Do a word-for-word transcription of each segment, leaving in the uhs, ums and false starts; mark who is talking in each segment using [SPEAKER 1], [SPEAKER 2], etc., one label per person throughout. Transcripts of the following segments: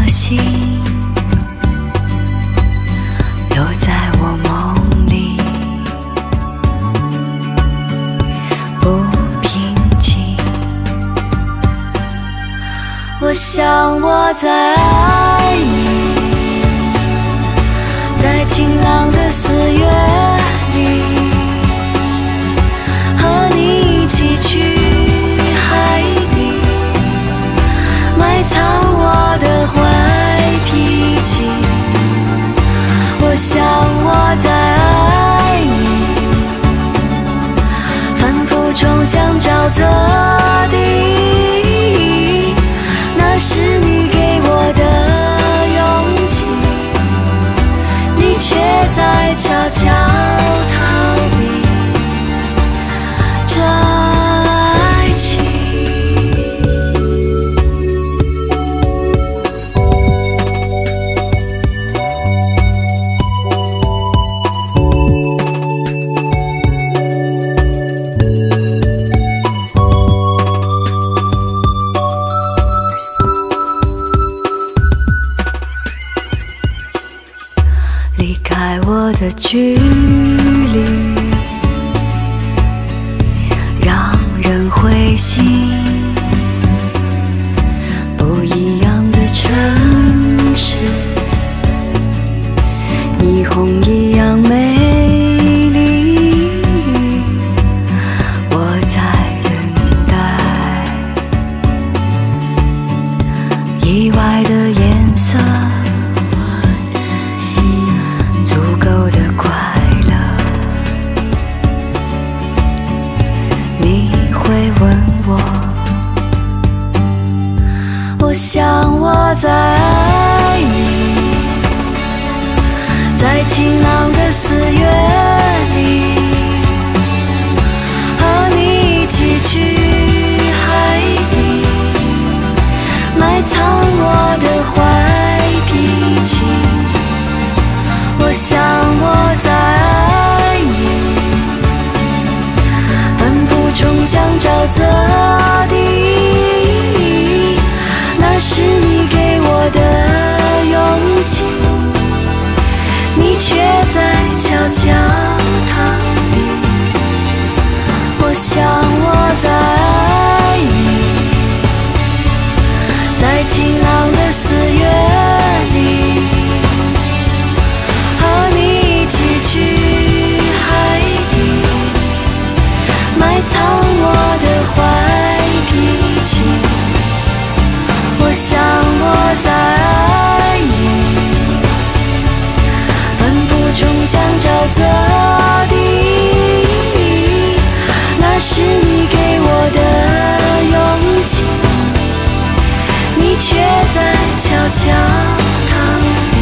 [SPEAKER 1] 心留在我梦里，不平静。我想我在爱你，在晴朗的四月里，和你一起去海底，埋藏我的坏脾气。我想我在爱你，反复冲向沼泽地，那是你给我的勇气，你却在悄悄逃避这爱情。离开我的距离，让人灰心。不一样的城市，霓虹一样美丽。我在等待意外的颜色，足够的快乐。你会问我，我想我在爱你，在晴朗的四月里，和你一起去海底，埋藏我的坏脾气。我想我在爱你，反复冲向沼泽地，那是你给我的勇气，你却在悄悄逃避。我想我在爱你，在晴朗的四月里，去海底，埋藏我的坏脾气。我想我在爱你，反复冲向沼泽地，那是你给我的勇气，你却在悄悄逃避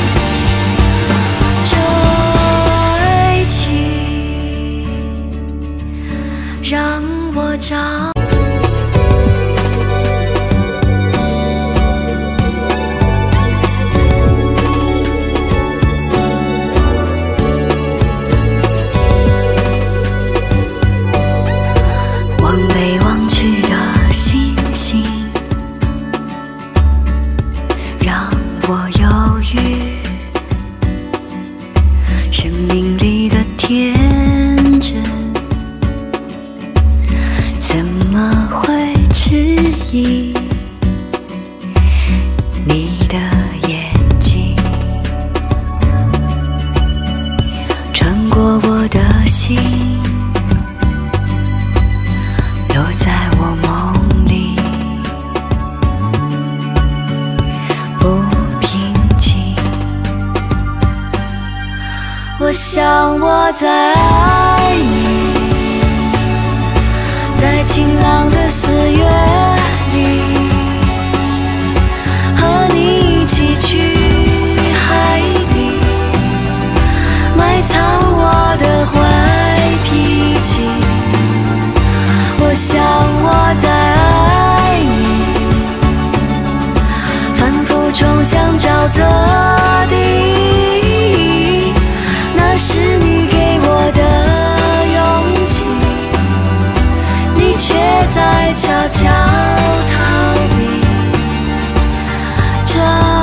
[SPEAKER 1] 让我找。望被忘去的星星，让我犹豫。生命里的天真，怎么会迟疑你的眼睛，穿过我的心，留在我梦里，不平静。我想我在爱你，在晴朗的四月里，和你一起去海底，埋藏我的坏脾气。我想我在爱你，反复冲向沼泽地，那是你给我的勇气，你却在悄悄逃避这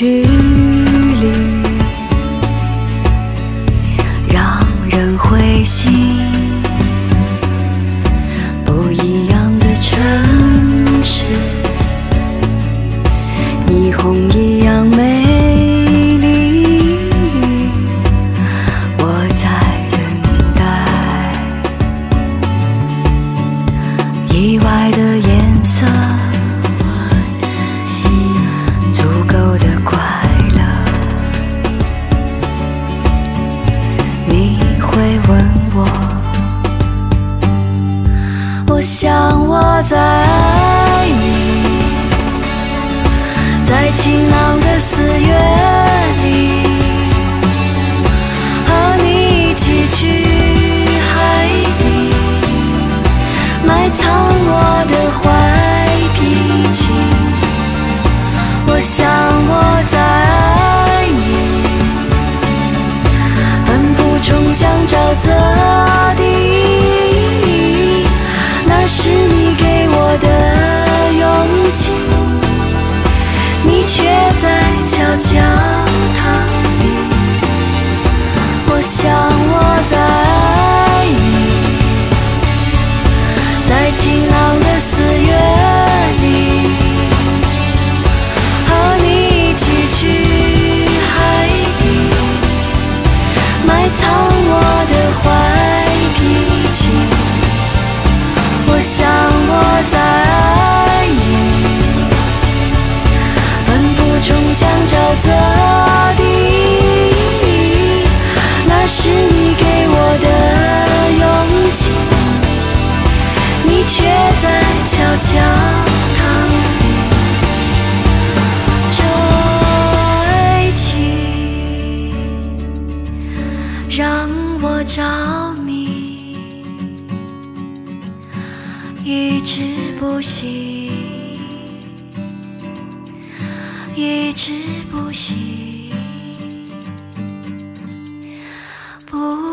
[SPEAKER 1] 距离，让人灰心。不一样的城市，霓虹一样美丽。我在等待意外的颜色，足够的快乐。你会问我，我想我在爱你，在晴朗的四月里，和你一起去海底，埋藏我的坏脾气。我想我在爱你，奋不冲向沼泽地，那是你给我的勇气，你却在悄悄逃避。我想我在爱你，在晴朗的四月里，和你一起去海底，埋藏我的坏脾气。我想我在爱你，奋不冲向沼泽地，那是你给我的勇气，你却在悄悄逃避。这爱情让我着迷，一直不息，一直不息，不